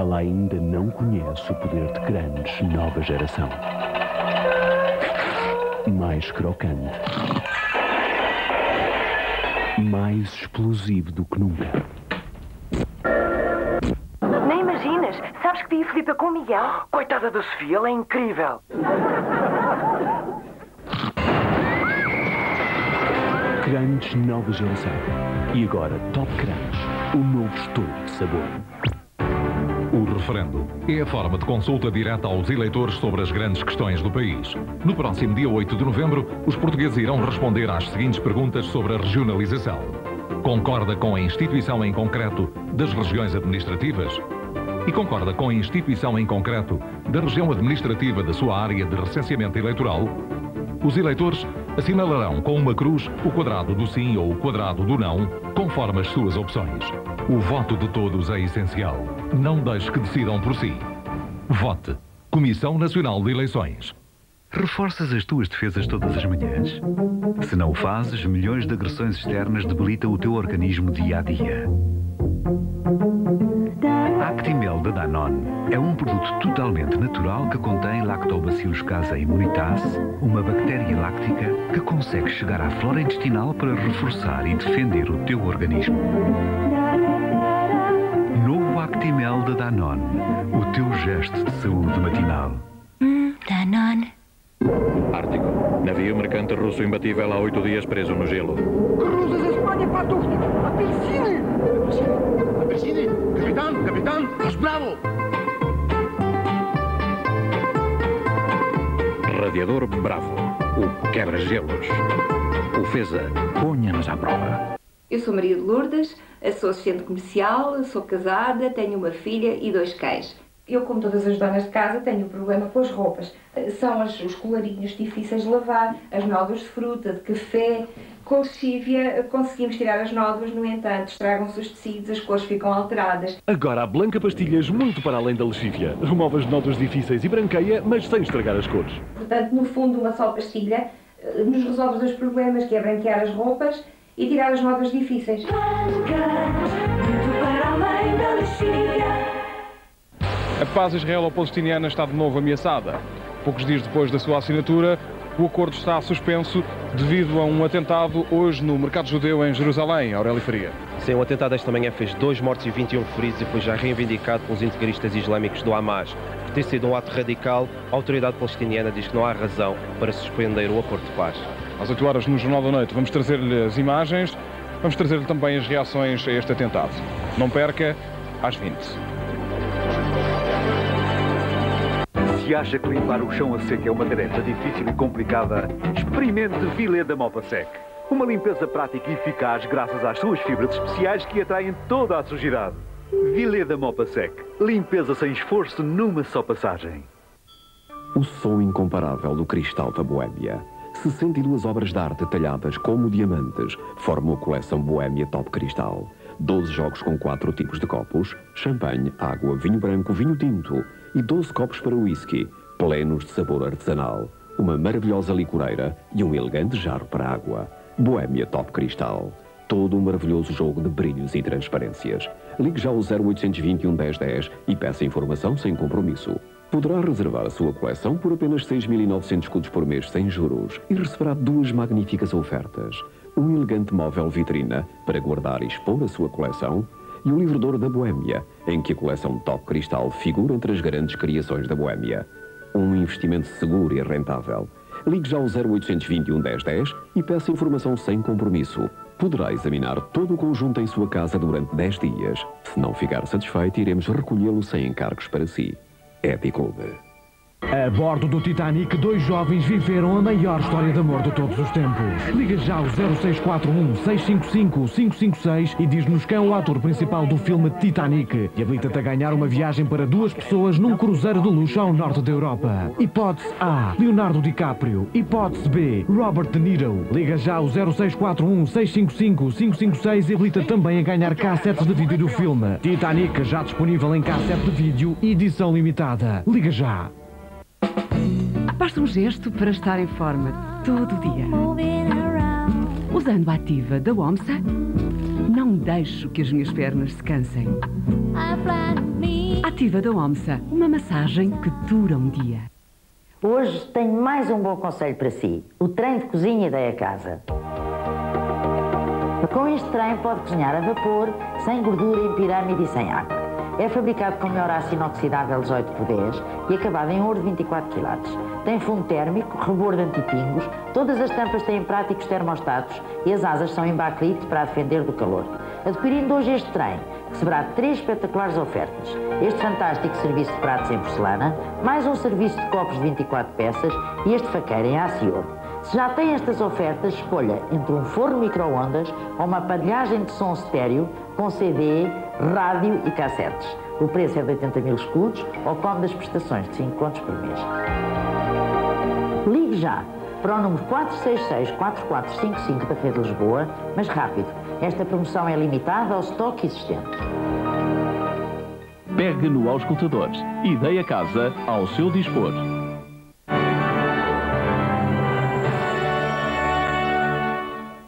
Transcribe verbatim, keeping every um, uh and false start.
Ela ainda não conhece o poder de Crunch nova geração. Mais crocante. Mais explosivo do que nunca. Nem imaginas. Sabes que vi a Filipa com o Miguel? Coitada da Sofia, ela é incrível. Crunch nova geração. E agora Top Crunch, o novo estouro de sabor. O referendo é a forma de consulta direta aos eleitores sobre as grandes questões do país. No próximo dia oito de novembro, os portugueses irão responder às seguintes perguntas sobre a regionalização. Concorda com a instituição em concreto das regiões administrativas? E concorda com a instituição em concreto da região administrativa da sua área de recenseamento eleitoral? Os eleitores assinalarão com uma cruz o quadrado do sim ou o quadrado do não, conforme as suas opções. O voto de todos é essencial. Não deixe que decidam por si. Vote. Comissão Nacional de Eleições. Reforças as tuas defesas todas as manhãs? Se não o fazes, milhões de agressões externas debilitam o teu organismo dia a dia. Actimel da Danone é um produto totalmente natural que contém Lactobacillus casei immunitas, uma bactéria láctica que consegue chegar à flora intestinal para reforçar e defender o teu organismo. Novo Actimel da Danone, o teu gesto de saúde matinal. Hum, Danone. Ártico. Navio mercante russo imbatível há oito dias preso no gelo. Cruzes a Espanha para a Turquia. Apelsine! Apelsine! Capitão, capitão, estás bravo! Radiador Bravo. O quebra-gelos. O Feza. Ponha-nos à prova. Eu sou Maria de Lourdes, sou assistente comercial, sou casada, tenho uma filha e dois cães. Eu, como todas as donas de casa, tenho problema com as roupas. São as, os colarinhos difíceis de lavar, as nódoas de fruta, de café. Com lexívia conseguimos tirar as nódoas, no entanto, estragam-se os tecidos, as cores ficam alteradas. Agora a Blanca Pastilhas, muito para além da lexívia. Remove as nódoas difíceis e branqueia, mas sem estragar as cores. Portanto, no fundo, uma só pastilha nos resolve os dois problemas, que é branquear as roupas e tirar as nódoas difíceis. Blanca, muito para além da lexívia. A paz israelo-palestiniana está de novo ameaçada. Poucos dias depois da sua assinatura, o acordo está suspenso devido a um atentado hoje no mercado judeu em Jerusalém. Aurélio Faria. Sim, o atentado esta manhã fez dois mortos e vinte e um feridos e foi já reivindicado pelos integristas islâmicos do Hamas. Por ter sido um ato radical, a autoridade palestiniana diz que não há razão para suspender o acordo de paz. Às oito horas no Jornal da Noite vamos trazer-lhe as imagens, vamos trazer-lhe também as reações a este atentado. Não perca, às vinte. Se acha que limpar o chão a seco é uma tarefa difícil e complicada, experimente Vilé da Mopasec. Uma limpeza prática e eficaz graças às suas fibras especiais que atraem toda a sujidade. Vilé da Mopasec. Limpeza sem esforço numa só passagem. O som incomparável do cristal da Boémia. sessenta e duas obras de arte talhadas como diamantes formam a coleção Boémia Top Cristal. doze jogos com quatro tipos de copos, champanhe, água, vinho branco, vinho tinto e doze copos para whisky, plenos de sabor artesanal, uma maravilhosa licoreira e um elegante jarro para água. Boémia Top Cristal. Todo um maravilhoso jogo de brilhos e transparências. Ligue já ao zero oitocentos e vinte e um, dez dez e peça informação sem compromisso. Poderá reservar a sua coleção por apenas seis mil e novecentos escudos por mês sem juros e receberá duas magníficas ofertas. Um elegante móvel vitrina para guardar e expor a sua coleção e o livrador da Boémia, em que a coleção Top Cristal figura entre as grandes criações da Boémia. Um investimento seguro e rentável. Ligue já ao zero oitocentos e vinte e um, dez dez e peça informação sem compromisso. Poderá examinar todo o conjunto em sua casa durante dez dias. Se não ficar satisfeito, iremos recolhê-lo sem encargos para si. Epiclube. A bordo do Titanic, dois jovens viveram a maior história de amor de todos os tempos. Liga já ao zero seis quatro um, seis cinco cinco, cinco cinco seis e diz-nos quem é o ator principal do filme Titanic e habilita-te a ganhar uma viagem para duas pessoas num cruzeiro de luxo ao norte da Europa. Hipótese A, Leonardo DiCaprio. Hipótese B, Robert De Niro. Liga já ao zero seis quatro um, seis cinco cinco, cinco cinco seis e habilita também a ganhar cassetes de vídeo do filme Titanic, já disponível em cassete de vídeo e edição limitada. Liga já. Basta um gesto para estar em forma todo o dia. Usando a ativa da OMSA, não deixo que as minhas pernas se cansem. Ativa da OMSA, uma massagem que dura um dia. Hoje tenho mais um bom conselho para si. O trem de cozinha Ideia Casa. Com este trem pode cozinhar a vapor, sem gordura, em pirâmide e sem água. É fabricado com melhor aço inoxidável dezoito por dez e acabado em ouro de vinte e quatro quilates. Tem fundo térmico, rebordo antipingos, todas as tampas têm práticos termostatos e as asas são em bacrite para a defender do calor. Adquirindo hoje este trem, receberá três espetaculares ofertas. Este fantástico serviço de pratos em porcelana, mais um serviço de copos de vinte e quatro peças e este faqueiro em aço e ouro. Se já tem estas ofertas, escolha entre um forno micro-ondas ou uma aparelhagem de som estéreo com C D, rádio e cassetes. O preço é de oitenta mil escudos ou come das prestações de cinco contos por mês. Ligue já para o número quatro seis seis, quatro quatro cinco cinco da Rede Lisboa, mas rápido, esta promoção é limitada ao estoque existente. Pegue no auscultador e dê a casa ao seu dispor.